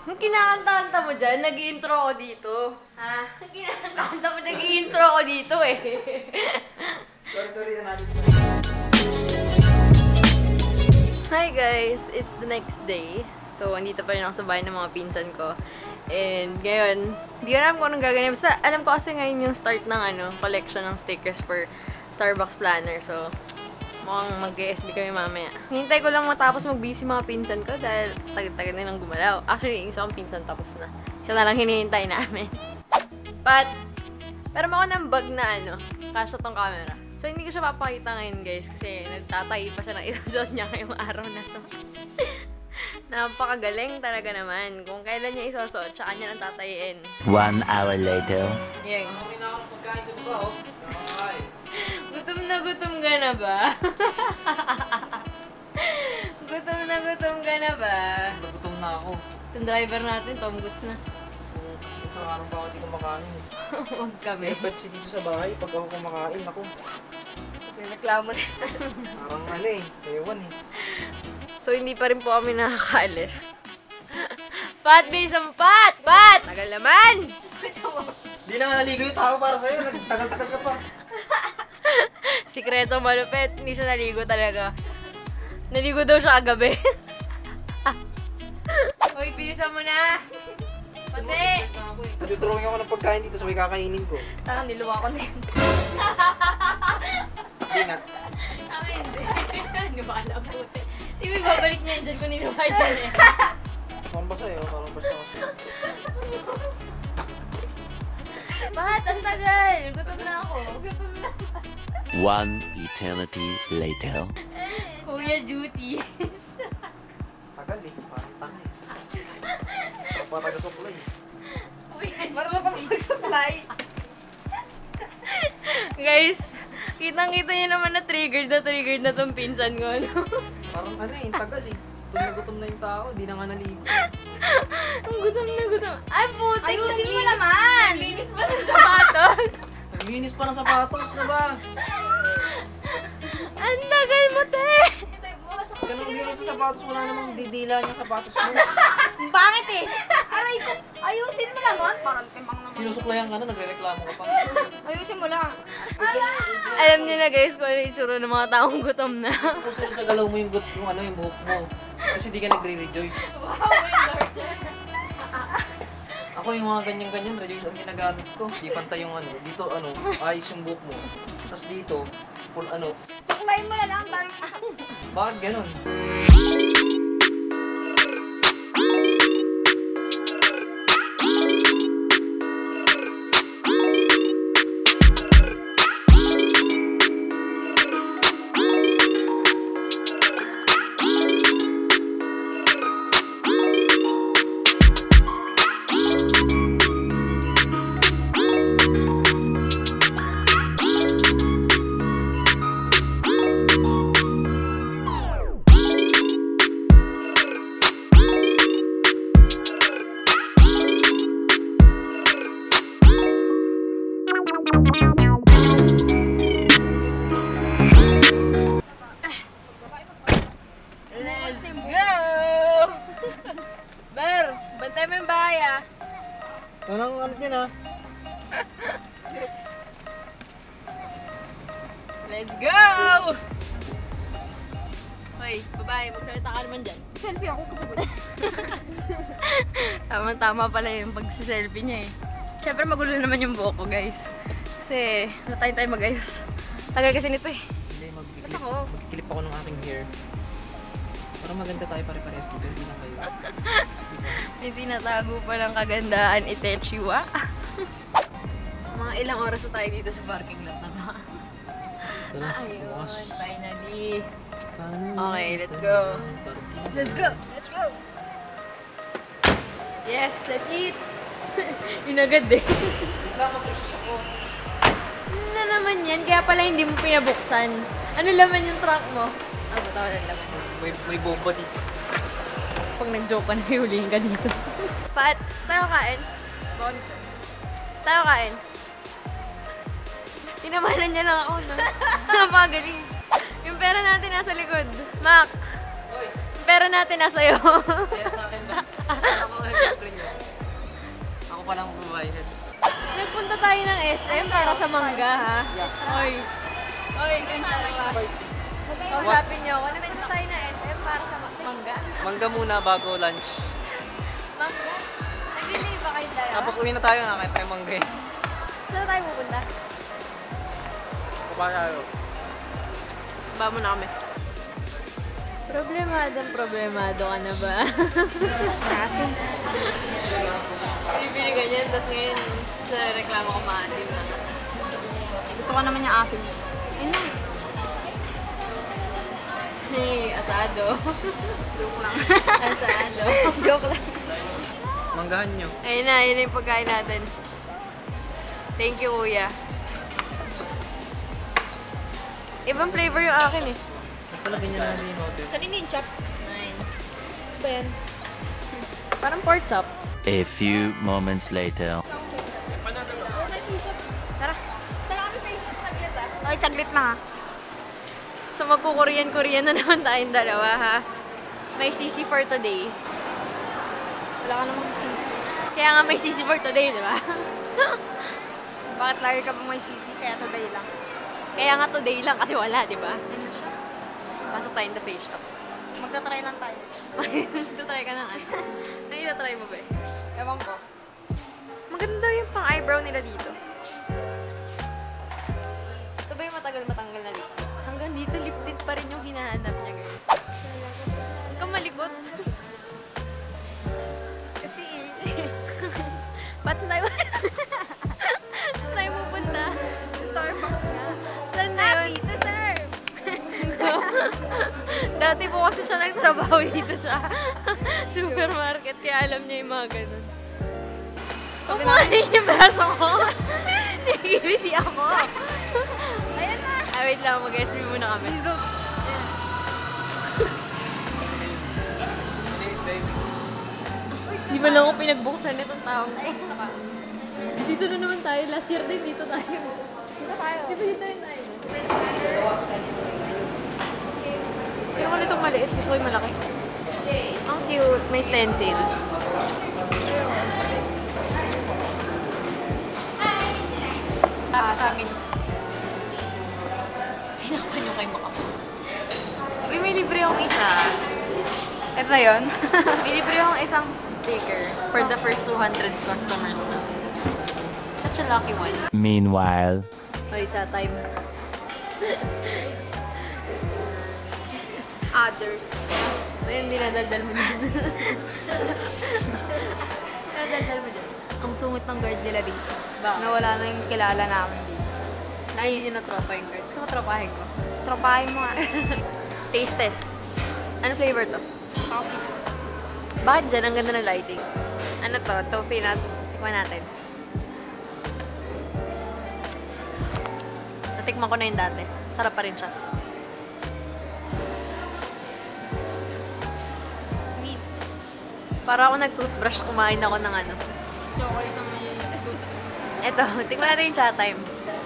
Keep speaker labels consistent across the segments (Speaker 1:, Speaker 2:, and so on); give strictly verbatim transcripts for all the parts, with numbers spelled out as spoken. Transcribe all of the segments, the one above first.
Speaker 1: Ang kinakanta-kanta mo dyan, nag-i-intro ako dito. Ha? Ang kinakanta mo, nag-i-intro ako dito eh.
Speaker 2: Sorry, sorry na natin.
Speaker 1: Hi guys! It's the next day. So, andito pa rin ako sa bahay ng mga pinsan ko. And ngayon, hindi ko alam kung anong gagawin. Basta alam ko kasi ngayon yung start ng ano, collection ng stickers for Starbucks Planner. So, mukhang mag-S B kami mamaya. Hintay ko lang matapos mag-busy mga pinsan ko dahil tagal-tagal nilang gumalaw. Actually, isa kong pinsan tapos na. Isa na lang hinihintay namin. But, pero ako ng bag na ano, kasya tong camera. So, hindi ko siya papakita ngayon guys kasi nagtatayi pa siya ng isusuot niya ngayong araw na to. Napakagaling talaga naman. Kung kailan niya isusuot, tsaka niya nang tatayin.
Speaker 3: One hour later.
Speaker 1: Yan.
Speaker 2: Kami na akong pagkain sa baba, oh. Nakakain.
Speaker 1: Gutom na gutom ka na ba? Gutom na gutom ka na ba?
Speaker 2: Nagutom na ako.
Speaker 1: Itong driver natin, Tom Goods na.
Speaker 2: Isang araw pa ako hindi kumakain.
Speaker 1: Huwag kami.
Speaker 2: May ba't dito sa bahay pag ako kumakain, ako.
Speaker 1: May reklamo na.
Speaker 2: Parang ano eh, ewan eh.
Speaker 1: So, hindi pa rin po kami nakakaalis. Pat, bilisang pat! Pat! Tagal naman!
Speaker 2: Di na nga naligo yung tao para sa'yo, nagtagal-tagal ka pa.
Speaker 1: Sikreto malupit, hindi siya naligo talaga. Naligo daw siya kagabi. Hoy, bilisan mo na! Pati!
Speaker 2: Nag-drawing ako ng pagkain dito, sabay kakainin ko.
Speaker 1: Taka, niluwa ko na yun.
Speaker 2: Ingat.
Speaker 1: Taka, hindi. Hindi ba alam po? Di ba babalik niya dyan kung niluwa dyan eh?
Speaker 2: Parang basa eh, parang basa kasi.
Speaker 1: Pat, ang tagal! Gutom na ako. Gutom na.
Speaker 3: One eternity later.
Speaker 1: Kuya duties.
Speaker 2: Tagal eh, parang tanga eh. Parang taga-supply eh.
Speaker 1: Kuya marunong ka mag-supply. Guys, kitang-kita niyo naman na triggered na triggered na tong pinsan ko, no?
Speaker 2: Parang ano eh, tagal eh. Gutom na gutom na yung tao, di na nga naligo.
Speaker 1: Ang gutom na gutom. Ay, putik! Ayusin mo naman! Linis pa ng sapatos!
Speaker 2: Naglinis pa ng sapatos na ba?
Speaker 1: Ang tagal mo, te!
Speaker 2: Ganun linis sa sapatos, wala namang didila niyang sapatos mo.
Speaker 1: Bakit eh? Aray ko! Ayusin mo naman! Parang timang naman.
Speaker 2: Sinusuklayan ka na, nagre-reklamo ka pa.
Speaker 1: Ayusin mo lang. Alam niyo na guys kung ano yung itsura ng mga taong gutom na.
Speaker 2: Gusto sa galaw mo yung, gut, yung, ano, yung buhok mo. Kasi di ka nagre-rejoice.
Speaker 1: Wow, endorser!
Speaker 2: Ako yung mga ganyan-ganyan, rejoice ang ginagamit ko. Di pantay yung ano, dito ano, ayos yung buhok mo. Tapos dito, full ano.
Speaker 1: Suklayin mo na lang, daming
Speaker 2: Bakit ganun?
Speaker 1: Let's go! Ber, bantay mo yung bahay ah.
Speaker 2: Anong ano dyan ah?
Speaker 1: Let's go! Hoy, babae, magsalita ka naman dyan. Selfie ako kapag. Tama-tama pala yung pagsiselfie niya eh. Siyempre magulo naman yung buhok ko guys. Kasi natayin tayo mag-ayos. Tagal kasi nito eh.
Speaker 2: Hindi, mag-clip,
Speaker 1: Ba't ako?
Speaker 2: mag-clip ako ng aking hair. Para maganda tayo pare-parehas dito, hindi na kayo.
Speaker 1: May tinatago pa ng kagandaan Itechiwa. Mga ilang oras na tayo dito sa parking lot na to.
Speaker 2: Tara,
Speaker 1: Ayun,
Speaker 2: bukas.
Speaker 1: finally.
Speaker 2: Paano
Speaker 1: Okay, let's go.
Speaker 2: parking?
Speaker 1: Let's go! Let's go! Yes, let's eat! Yun agad eh.
Speaker 2: Nagkakaprosis ako.
Speaker 1: Ano na naman yan? Kaya pala hindi mo pinabuksan. Ano laman yung trunk mo? Ah, buta wala laman.
Speaker 2: May, may bomba dito.
Speaker 1: Pag nag-joke ka na, hihulihin ka dito. Pat, tayo kain. Boncho. Tayo kain. Tinamanan niya lang ako, no? Napagaling. Yung pera natin nasa likod. Mac,
Speaker 2: Hoy,
Speaker 1: yung pera natin nasa iyo.
Speaker 2: kaya sa akin ba? Ako, Ako palang babayad.
Speaker 1: Nagpunta tayo ng S M para sa mangga, ha? Oy. Oy, kayong dalawa. Kausapin niyo ako. Nagpunta tayo ng S M para sa ma- mangga.
Speaker 2: Mangga muna bago lunch.
Speaker 1: Mangga? Nag-delay ba kayong dalawa?
Speaker 2: Tapos uwi na tayo, nakita tayo mangga eh.
Speaker 1: Saan tayo pupunta?
Speaker 2: Kapag tayo.
Speaker 1: Ba mo na kami. Problemadong problemado ka na ba? Kasi. Bili-bili ganyan, tapos ngayon sa reklamo ko maasim na.
Speaker 4: Gusto ko naman yung asim. Ayun na.
Speaker 1: Hey, asado.
Speaker 4: Joke lang.
Speaker 1: Asado.
Speaker 4: Joke lang.
Speaker 2: Manggahan nyo.
Speaker 1: Ayun na, ayun na yung pagkain natin. Thank you, kuya. Ibang flavor yung akin eh.
Speaker 2: Pala ganyan na din yung order.
Speaker 4: Kanina yung chop.
Speaker 1: Nine.
Speaker 4: Ba yan?
Speaker 1: Parang pork chop.
Speaker 3: A few moments later.
Speaker 4: Tara.
Speaker 1: Tara kami face shop saglit ah.
Speaker 4: Okay, saglit lang ah.
Speaker 1: So magkukorean-korean na naman tayong dalawa ha. May sisi for today.
Speaker 4: Wala ka namang sisi.
Speaker 1: Kaya nga may sisi for today, di ba?
Speaker 4: Bakit lagi ka pa may sisi? Kaya today lang.
Speaker 1: Kaya nga today lang kasi wala, di ba?
Speaker 4: Ayun na siya.
Speaker 1: Pasok tayo in the face shop.
Speaker 4: Magta-try lang tayo.
Speaker 1: Tutry ka ng ano? Naitatry mo ba eh?
Speaker 4: Ewan ko.
Speaker 1: Maganda yung pang eyebrow nila dito. Ito ba yung matagal matanggal na lip tint? Hanggang dito lip tint pa rin yung hinahanap niya, guys. Huwag kang malibot.
Speaker 4: Kasi
Speaker 1: Ba't saan tayo? Saan tayo pupunta?
Speaker 4: sa Starbucks nga.
Speaker 1: Saan na yun?
Speaker 4: Dito, sir!
Speaker 1: Dati po kasi siya nagtrabaho dito sa supermarket, kaya alam niya yung mga ganun. Kumain yung braso ko. Nagigiliti ako.
Speaker 4: Ayan na!
Speaker 1: Ah, wait lang, mag-S B muna kami. Di ba lang ako pinagbuksan itong taong
Speaker 4: Ay, ito ka.
Speaker 1: Dito na naman tayo. Last year din dito tayo.
Speaker 4: Dito tayo.
Speaker 1: Di ba dito rin tayo? Pero ko nitong maliit. Gusto ko yung malaki. Ang cute. May stencil. Ah, sa akin. Tinakpan nyo kay Maka. Uy, may libre akong isa.
Speaker 4: Ito na yun.
Speaker 1: May libre akong isang sticker for the first two hundred customers na. Such a lucky one.
Speaker 3: Meanwhile.
Speaker 1: Hoy, chat time.
Speaker 4: Others.
Speaker 1: Ayun, dinadaldal mo dyan. Dinadaldal mo dyan.
Speaker 4: Ang sungit ng guard nila dito.
Speaker 1: Bakit?
Speaker 4: Nawala na yung kilala namin dito.
Speaker 1: Ayun yung na-tropa yung card. Gusto mo tropahin ko?
Speaker 4: Tropahin mo nga.
Speaker 1: Taste test. Ano flavor to?
Speaker 4: Coffee.
Speaker 1: Bakit dyan? Ang ganda ng lighting. Ano to? Toffee nut. Tikman natin. Natikman ko na yung dati. Sarap pa rin siya.
Speaker 4: Meat.
Speaker 1: Para ako nag-toothbrush, kumain ako ng ano.
Speaker 4: Chocolate na may
Speaker 1: Eto, tikman natin yung chat time.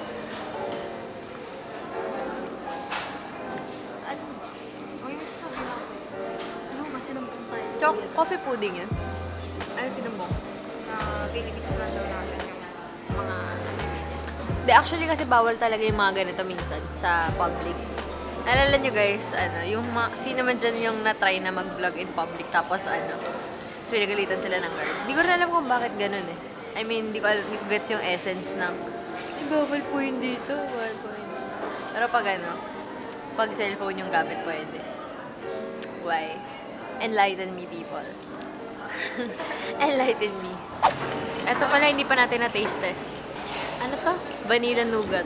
Speaker 4: ano? Uy, may sasabihin ako sa'yo. Ano ba sinumbong tayo?
Speaker 1: Choc coffee pudding yun. Ano sinumbong?
Speaker 4: Na pinipicturean daw natin yung mga
Speaker 1: De, actually kasi bawal talaga yung mga ganito minsan sa public. Alala nyo guys, ano, yung ma- sino man dyan yung na-try na mag-vlog in public tapos ano, tapos pinagalitan sila ng guard. Hindi ko rin alam kung bakit ganun eh. I mean, hindi ko, alam, hindi ko gets yung essence ng, eh, bawal po yun dito, bawal po yun dito. Pero pag ano, pag cellphone yung gamit pwede. Why? Enlighten me, people. Enlighten me. Ito pala, hindi pa natin na-taste test. Ano to? Vanilla nougat.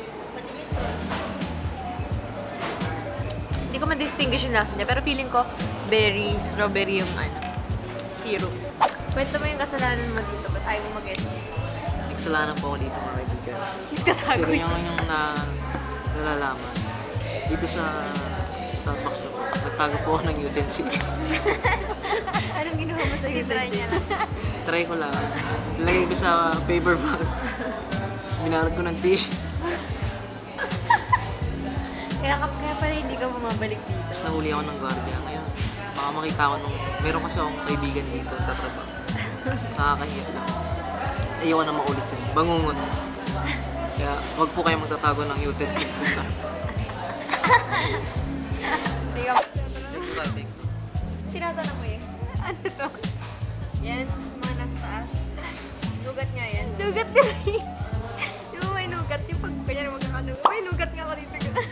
Speaker 1: Hindi ko ma-distinguish yung lasa niya, pero feeling ko berry, strawberry yung ano, syrup. Kwento mo yung kasalanan mo dito, ba't ayaw mo mag-guess?
Speaker 2: Nagsalanan po ako dito mga kaibigan.
Speaker 1: Nagtatago
Speaker 2: Kasi
Speaker 1: yun.
Speaker 2: yung, yung na, nalalaman. Dito sa Starbucks na po, nagtago po ako ng utensils.
Speaker 1: Anong ginawa mo sa utensil?
Speaker 2: Try ko lang. Nilagay ko sa paper bag. Tapos binarag ko ng tissue.
Speaker 1: Kaya, kaya pala hindi ka bumabalik dito.
Speaker 2: Tapos nahuli ako ng guardia. Ngayon, baka makita ko nung... Meron kasi akong kaibigan dito, tatrabaho. Nakakahiya lang. ayoko na maulit yun. Bangungot. Kaya wag po kayo magtatago ng Yuted Princess sa airpods.
Speaker 1: Hindi ka.
Speaker 2: Thank you.
Speaker 4: Tinatanong mo yun.
Speaker 1: Ano to? Yan, mga nasa taas. Nugat nga yan. No?
Speaker 4: Nugat ka rin. Di ba may nugat? Yung pag kanya magkakanugat. May nugat nga ako dito.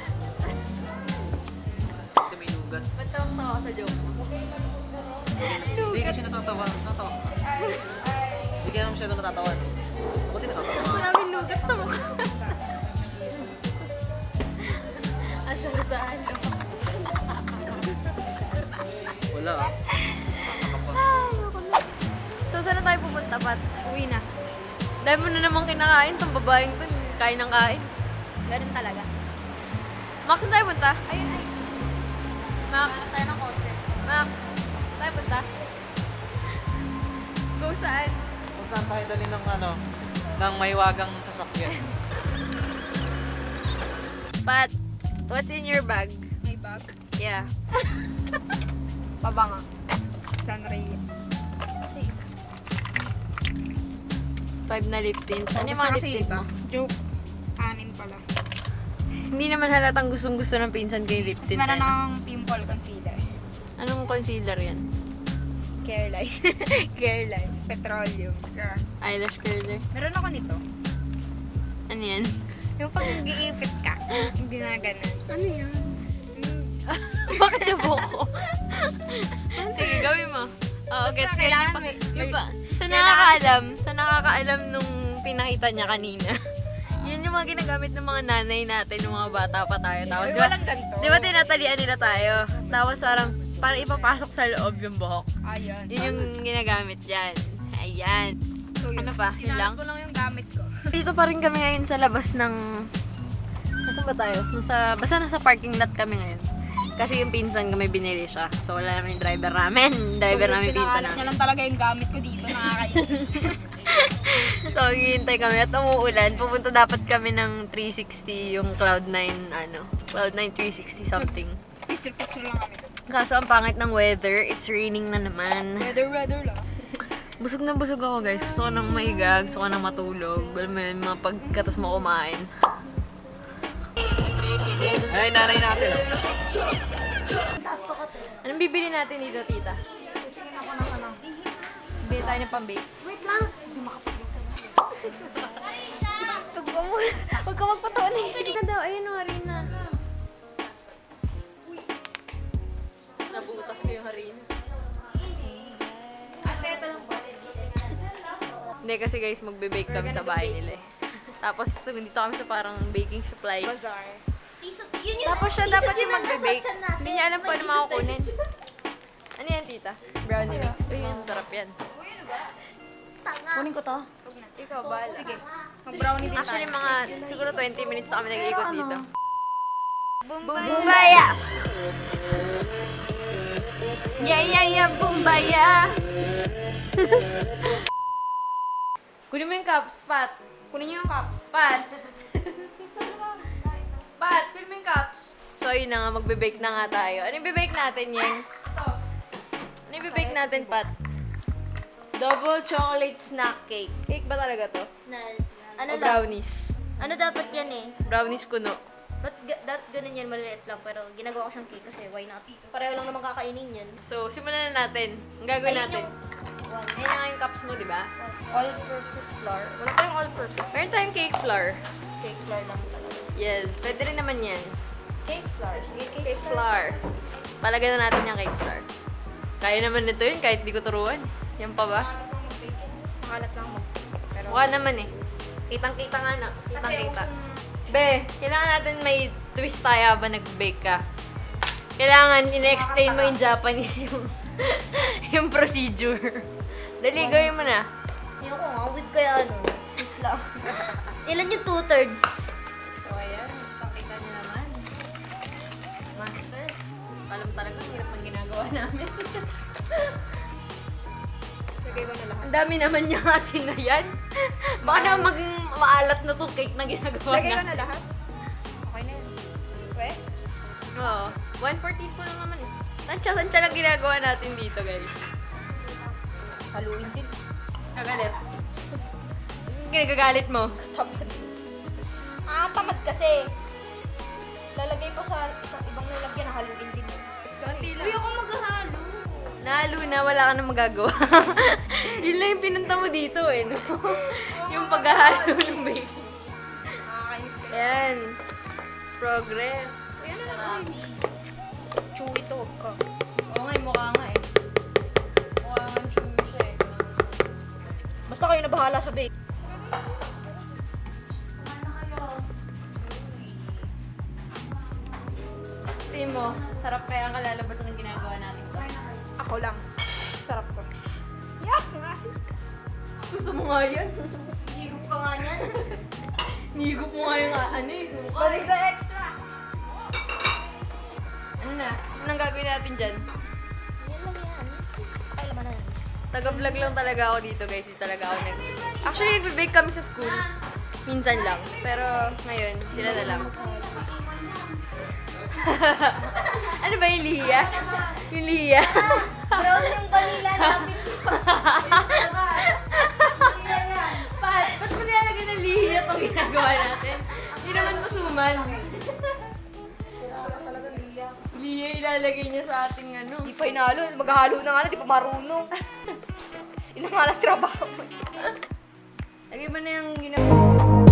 Speaker 2: Ito may lugat.
Speaker 1: Ba't tawang tawa sa joke mo?
Speaker 2: Hindi kasi natatawa. Natatawa. Hindi kaya naman siya doon natatawa. No? Ako din natatawa.
Speaker 4: Maraming nugat sa mukha.
Speaker 1: Asal sa ano?
Speaker 2: Wala ah.
Speaker 1: So, saan na tayo pupunta, Pat?
Speaker 4: Uwi na.
Speaker 1: Dahil mo na namang kinakain, itong babaeng to, kain ng kain.
Speaker 4: Ganun talaga.
Speaker 1: Max, saan tayo punta?
Speaker 4: Ayun ay.
Speaker 1: Max,
Speaker 4: Hanap tayo ng kotse.
Speaker 1: Max, saan tayo punta? Go saan?
Speaker 2: Kung saan tayo dali ng ano, ng maywagang sasakyan.
Speaker 1: Pat, what's in your bag?
Speaker 4: May bag.
Speaker 1: Yeah.
Speaker 4: Pabanga. Sunray.
Speaker 1: Five na lip tint. Ano yung mga lip tint mo?
Speaker 4: Joke. Anim pala.
Speaker 1: Hindi naman halatang gustong-gusto ng pinsan ko yung lip
Speaker 4: Tapos
Speaker 1: tint.
Speaker 4: meron
Speaker 1: ano?
Speaker 4: ng pimple concealer.
Speaker 1: Anong concealer yan?
Speaker 4: Careline. Careline. Petroleum. Yeah.
Speaker 1: Eyelash curler.
Speaker 4: Meron ako nito.
Speaker 1: Ano yan?
Speaker 4: Yung pag nag-iipit ka, hindi na ganun.
Speaker 1: Ano yan? Bakit sa buko? Sige, gawin mo. Oo,
Speaker 4: Basta
Speaker 1: gets ko
Speaker 4: kailangan
Speaker 1: yun.
Speaker 4: may-
Speaker 1: Yung
Speaker 4: may-
Speaker 1: pa- Sa
Speaker 4: kailangan-
Speaker 1: nakakaalam, sa nakakaalam nung pinakita niya kanina. Yun yung mga ginagamit ng mga nanay natin, ng mga bata pa tayo. Tapos,
Speaker 4: Ay,
Speaker 1: di ba,
Speaker 4: walang ganito.
Speaker 1: di ba tinatalian nila tayo? Tapos parang, parang ipapasok sa loob yung buhok.
Speaker 4: Ayun.
Speaker 1: Yun yung ginagamit dyan. Ayan.
Speaker 4: So, yun.
Speaker 1: Ano pa? Yun lang?
Speaker 4: Tinanong ko lang yung gamit ko.
Speaker 1: Dito pa rin kami ngayon sa labas ng... Nasaan ba tayo? Nasa, basta nasa parking lot kami ngayon. Kasi yung pinsan ko may binili siya. So wala naman yung driver namin. Driver namin yung pinsan
Speaker 4: Pinakalat niya
Speaker 1: namin.
Speaker 4: lang talaga yung gamit ko dito. Nakakainis.
Speaker 1: So hihintay kami at umuulan. Pupunta dapat kami ng three sixty yung Cloud nine ano. Cloud nine three sixty something.
Speaker 4: Picture-picture lang kami.
Speaker 1: Kaso ang pangit ng weather. It's raining na naman.
Speaker 4: Weather-weather lang.
Speaker 1: Busog na busog ako guys. Gusto ko nang mahiga. Gusto ko nang matulog. Alam mo yun, mga pagkatas mo kumain.
Speaker 2: Ay, nanay natin oh.
Speaker 1: Anong bibili natin dito, tita? Bili tayo ng pambake.
Speaker 4: Wait lang.
Speaker 1: Huwag ka mo. Huwag ka magpataon eh. Hindi ka daw. Ayun o, harina. Nabutas ko yung harina. Ate, ito lang po. Hindi kasi guys, magbe-bake kami sa bahay nila eh. Tapos, dito kami sa parang baking supplies.
Speaker 4: Bazaar.
Speaker 1: Tapos siya dapat yung magbe-bake. Hindi niya alam kung ano makukunin. Ano yan, tita? Brownie mix. Uy, masarap yan. Kunin ko to. Ikaw, bahala.
Speaker 4: Sige. Mag-brownie din
Speaker 1: Actually,
Speaker 4: tayo.
Speaker 1: mga siguro twenty minutes na kami nag-iikot dito.
Speaker 4: Bumbaya!
Speaker 1: Yeah, yeah, yeah, bumbaya! Kunin mo yung cups, Pat.
Speaker 4: Kunin niyo yung cup.
Speaker 1: Pat! Pat, kunin mo yung cups. So, ayun na nga, magbe-bake na nga tayo. Ano yung bibake natin, Yeng? Ano yung bibake natin, Pat? Double chocolate snack cake. Cake ba talaga to?
Speaker 5: Na,
Speaker 1: O
Speaker 5: ano lang,
Speaker 1: brownies?
Speaker 5: ano dapat yan eh?
Speaker 1: Brownies kuno.
Speaker 5: Ba't ga- dat ganun yan, maliliit lang, pero ginagawa ko siyang cake kasi why not? Pareho lang naman kakainin yan.
Speaker 1: So, simulan na natin. Ang gagawin
Speaker 5: Ayun
Speaker 1: natin.
Speaker 5: yung one.
Speaker 1: Ayun na nga yung cups mo, di ba?
Speaker 5: All-purpose flour. Wala pa yung all-purpose.
Speaker 1: Meron tayong cake flour.
Speaker 5: Cake flour lang talaga.
Speaker 1: Yes, pwede rin naman yan.
Speaker 5: Cake flour. Sige, cake,
Speaker 1: Cake flour. Palagyan na natin yung cake flour. Kaya naman nito yun kahit di ko turuan. Yan pa ba?
Speaker 4: Makalat lang mo. Pero,
Speaker 1: Mukha naman eh. Kitang-kita nga na.
Speaker 4: kasi
Speaker 1: Kitang-kita.
Speaker 4: usong-
Speaker 1: Be, kailangan natin may twist tayo habang nag-bake ka. Kailangan ina-explain mo in Japanese yung yung procedure. Dali, gawin mo na.
Speaker 5: Ayoko nga, whip kaya ano. Whip lang. Ilan yung two-thirds?
Speaker 1: So, ayan. Pakita niyo naman. Master. Alam talaga, ang hirap ng ginagawa namin.
Speaker 4: lagay ko na lahat.
Speaker 1: Ang dami naman niya kasi na yan. Baka na maging maalat na tong cake na ginagawa
Speaker 4: Lagay ko
Speaker 1: na.
Speaker 4: na lahat. Okay na yun. Wait.
Speaker 1: Oo. one fourth teaspoon lang naman eh. Tansya-tansya lang ginagawa natin dito, guys.
Speaker 4: Haluin din.
Speaker 1: Kagalit. kinagagalit mo?
Speaker 5: Tamad. Ah, tamad kasi. Lalagay pa sa isang ibang lalagyan, haluin din.
Speaker 1: Konti lang.
Speaker 5: Uy, ako maghahalo.
Speaker 1: Nahalo na, wala ka na magagawa. Yun lang yung pinunta mo dito eh, no? Yung paghahalo ng baking.
Speaker 5: Nakakainis ka.
Speaker 1: Ayan. Progress.
Speaker 5: Ayan na lang. Chewy to, huwag ka.
Speaker 1: Oo nga, mukha nga eh. Mukha nga chewy siya eh.
Speaker 5: Basta kayo na bahala sa bake.
Speaker 1: Tingin mo, sarap kaya ang kalalabas ng ginagawa natin to.
Speaker 5: Ako lang. Sarap to. Yak, ngasin.
Speaker 1: Gusto mo nga yan?
Speaker 5: Higup ka nga niyan.
Speaker 1: Nihigup mo nga yung ah, ano eh, suka.
Speaker 5: Balik na extra.
Speaker 1: Ano na? Anong gagawin natin dyan?
Speaker 5: Yan lang yan. Pakailaman na yan.
Speaker 1: Taga-vlog lang talaga ako dito guys. Hindi talaga ako nag... Actually, nagbe-bake kami sa school. Minsan lang. Pero ngayon, sila na lang. Ano ba yung lihiya? Yung lihiya?
Speaker 5: Brown yung vanilla namin.
Speaker 1: Pat, ba't mo nilalagay ng lihiya itong ginagawa natin? Hindi naman masuman. Lihiya ilalagay niya sa ating ano.
Speaker 5: Di pa inalo. Maghahalo na nga na. Di pa marunong. Ina nga lang trabaho mo.
Speaker 1: Lagay mo na yung ginawa.